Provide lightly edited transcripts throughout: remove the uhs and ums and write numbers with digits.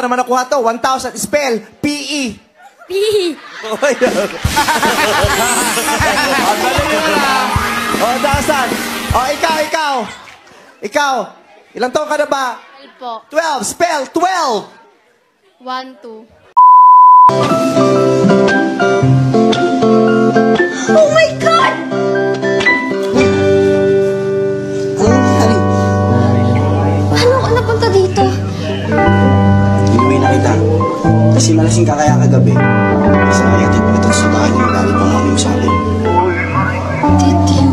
naman nakuha to? 1,000. Spell. P-E. P. Oh, yun. Oh, 1,000. Oh, ikaw. Ilang taon ka na ba? 12 po. 12. Spell. 12. 1, 2. Oh my God! Paano ka napunta dito? Inuwi na kita. Kasi malasing ka kaya kagabi. Kasi nakayatid mo ito sa bahay ng galit ng mami mo sa akin. Titiyo.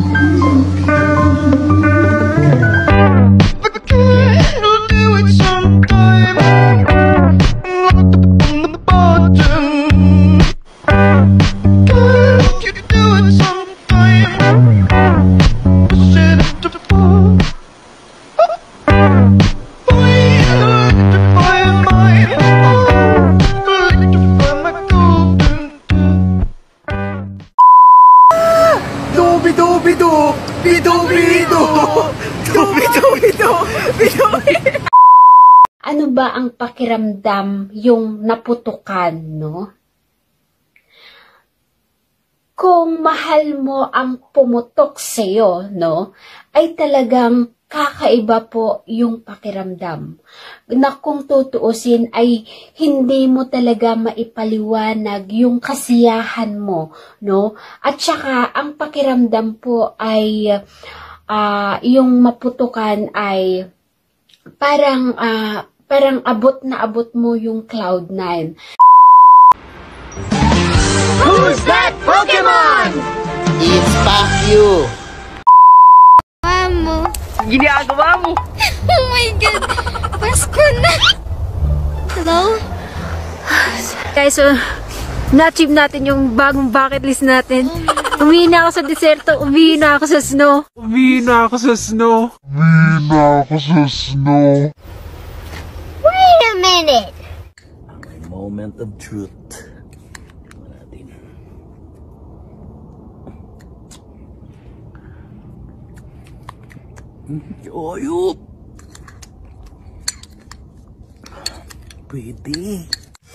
Ano ba ang pakiramdam yung naputukan, no? Kung mahal mo ang pumutok sa'yo, no, ay talagang kakaiba po yung pakiramdam. Na kung tutuusin ay hindi mo talaga maipaliwanag yung kasiyahan mo, no? At saka ang pakiramdam po ay yung maputukan ay parang abot na abot mo yung Cloud9. Who's that Pokemon? It's Pacquiao! Mamo. Ginagawa mo? Oh my God. Pasko na. Hello? Guys, so, na-achieve natin yung bagong bucket list natin. Umihi na ako sa deserto, umihi na ako sa snow. Wait a minute. Moment of truth. Ayup! Pwede.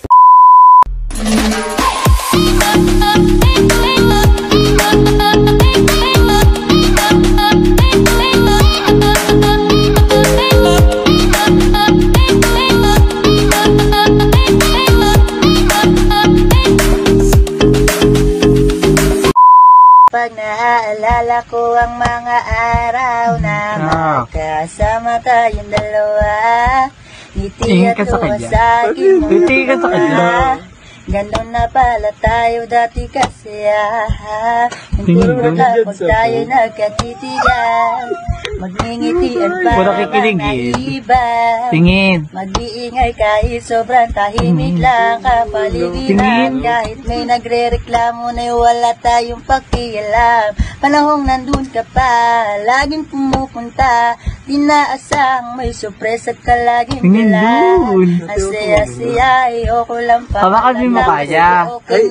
Pag naaalala ko ang mga araw na magkasama tayong dalawa, ngiti at tuwa sa aking mga mukha. Ganon na pala tayo dati kasi puro lang pag tayo nagkatitigan, magngingitian para iba. Mag-iingay kahit sobrang tahimik lang kapaligiran. Kahit may nagre-reklamo na wala tayong pakialam. Panahong nandun ka pa, laging pumupunta, dinaasang may sorpresa ka laging dala. Ang saya-saya, ayoko lang pa. Hawakan mo kaya.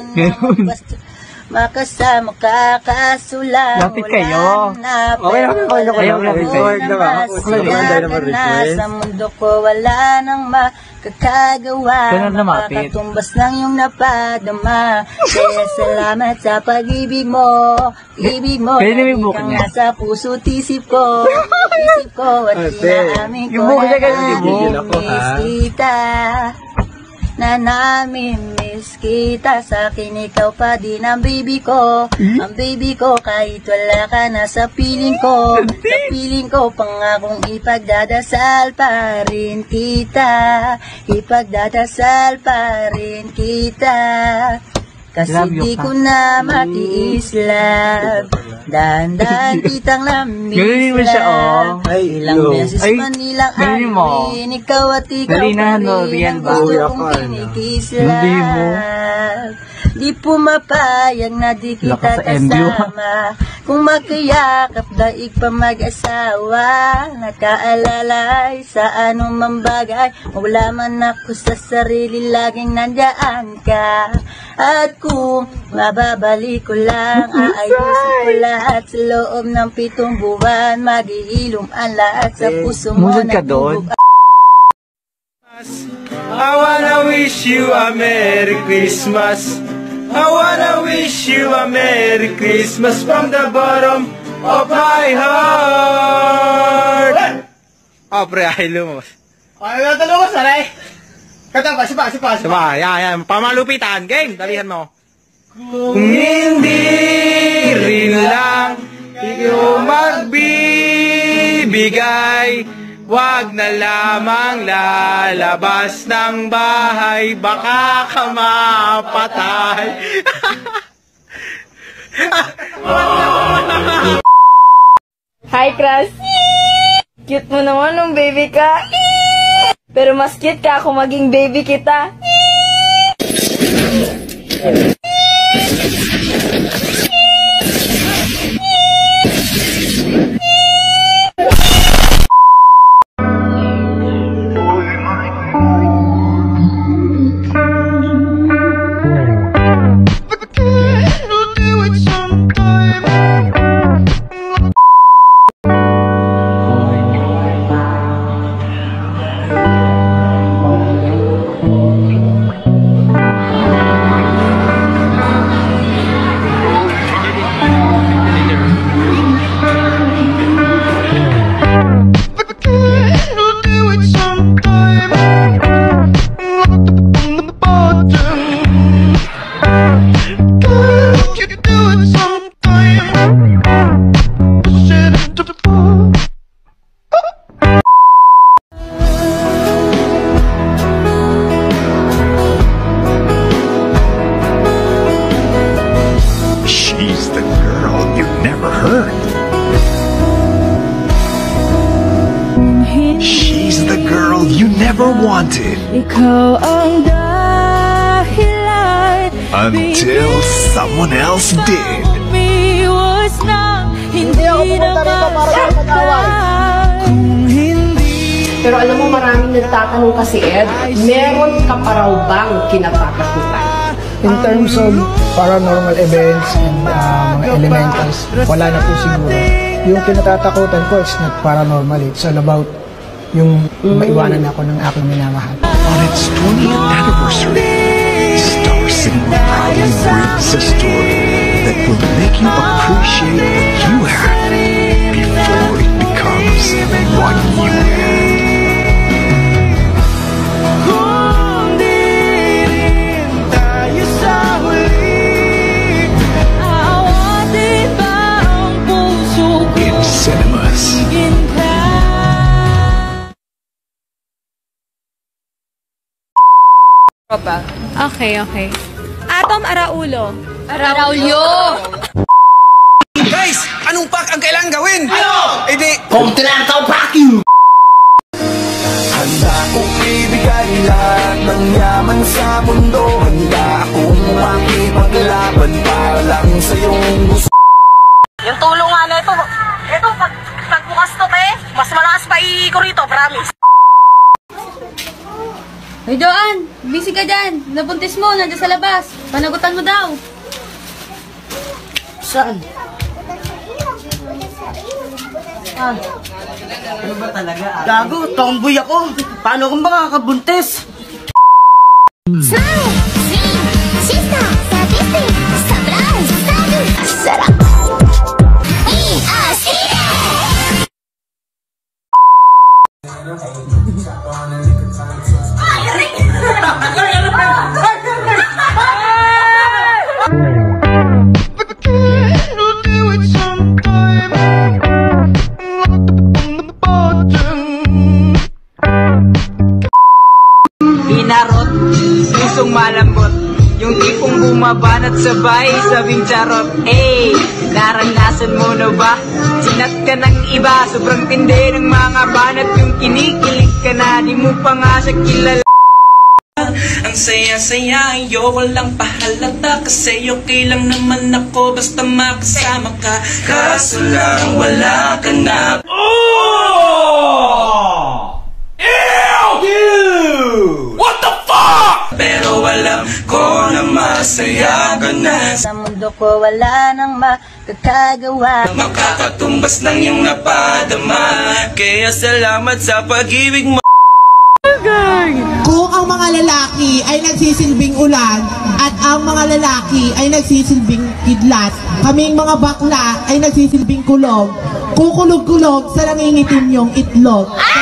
Makasama ka, kaso lang lapit kayo. Sa mundo ko wala nang makakagawa. Makakatumbas lang yung napadama. Kaya salamat sa pag-ibig mo. Ibig mo kang nasa puso tisip ko. Isip ko at inaamin ko na namimiss kita. Na namimiss kita. Sa akin ikaw pa din ang baby ko. Ang baby ko kahit wala ka na sa piling ko. Sa piling ko pangakong ipagdadasal pa rin kita. Ipagdadasal pa rin kita. Kasi di ko na matiis love. Dahan-dahan kitang namiss love. Ilang beses man nilang anuin, ikaw at ikaw pa rin ang gusto kong kinikis love. Di pumapayag na di kita kasama. Kung magkayakap daig pa mag-asawa. Nakaalalay sa anumang bagay. Wala man ako sa sarili, laging nandyan ka. At kung mababalik ko lang, aayusin ko lahat sa loob ng 7 buwan. Maghihilom ang lahat sa puso mo na bubog. I wanna wish you a Merry Christmas. I wanna wish you a Merry Christmas from the bottom of my heart. Oh, pre, ay lumos. Ay, natalong ko, saray. Kata pa, sipa. Diba, yan. Pamalupitan, game, dalihan mo. Kung hindi rin lang ikaw magbibigay, wag na lamang lalabas ng bahay, baka ka mapatay. Hi, Crush! Cute mo naman nung baby ka. Pero mas cute ka kung maging baby kita. She's the girl you never heard. She's the girl you never wanted. Until someone else did. Pero alam mo, maraming nagtatanong kasi, Ed, meron ka pa raw bang kinatatakutan? In terms of paranormal events and mga elementals, wala na po siguro. Yung kinatatakutan ko, it's not paranormal. It's all about yung maiwanan ako ng aking minamahal. On its 20th anniversary, Star Cinema proudly brings a story that will make you appreciate what you had before it becomes what you had. In cinemas. Okay. Atom Araulo. Araulyo! Guys, anong pack ang kailangan gawin? Ano? Hindi. Kontinentaw packing! Handa kong ibigay lahat ng yaman sa mundo. Handa akong makipaglaban para lang sa iyong gusto. Yung tulong nga na ito, pagbukas to, mas malakas pa ko rito, promise. Hoy, Doan! Busy ka dyan! Nabuntis mo, nandiyan sa labas. Panagutan mo daw. Saan? Ano ba talaga? Gago, tomboy ako. Paano kung makakabuntis? Inarot, pusong malambot, yung tipong bumabanat sabay, sabing charot. Naranasan mo na ba? Sinat ka ng iba, sobrang tindi ng mga banat, yung kinikilig ka na, di mo pa nga siya kilala. Ang saya-saya, ayoko lang pahalata, kasi okay lang naman ako basta makasama ka. Kaso lang wala ka na. What the fuck? Pero alam ko na masaya ka na. Sa mundo ko wala nang makakagawa, Makakatumbas ng iyong napadama. Kaya salamat sa pag-ibig mo. Kung ang mga lalaki ay nagsisilbing ulan at ang mga lalaki ay nagsisilbing kidlat, kaming mga bakla ay nagsisilbing kulog, kukulog-kulog sa nangingitim yung itlog.